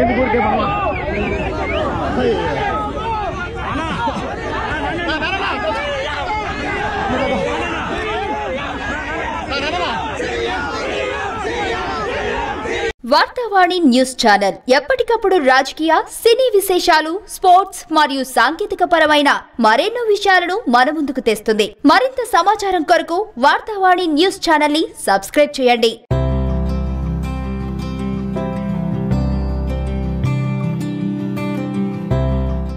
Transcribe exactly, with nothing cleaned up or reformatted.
Vartavani news channel ఎప్పటికప్పుడు రాజకీయ సినీ విశేషాలు స్పోర్ట్స్ మరియు సాంకేతిక పరమైన మరెన్నో విషయాలను మన ముందుకు తెస్తుంది. మరింత సమాచారం కొరకు వార్తావాణి న్యూస్ ఛానల్ ని సబ్స్క్రైబ్ చేయండి.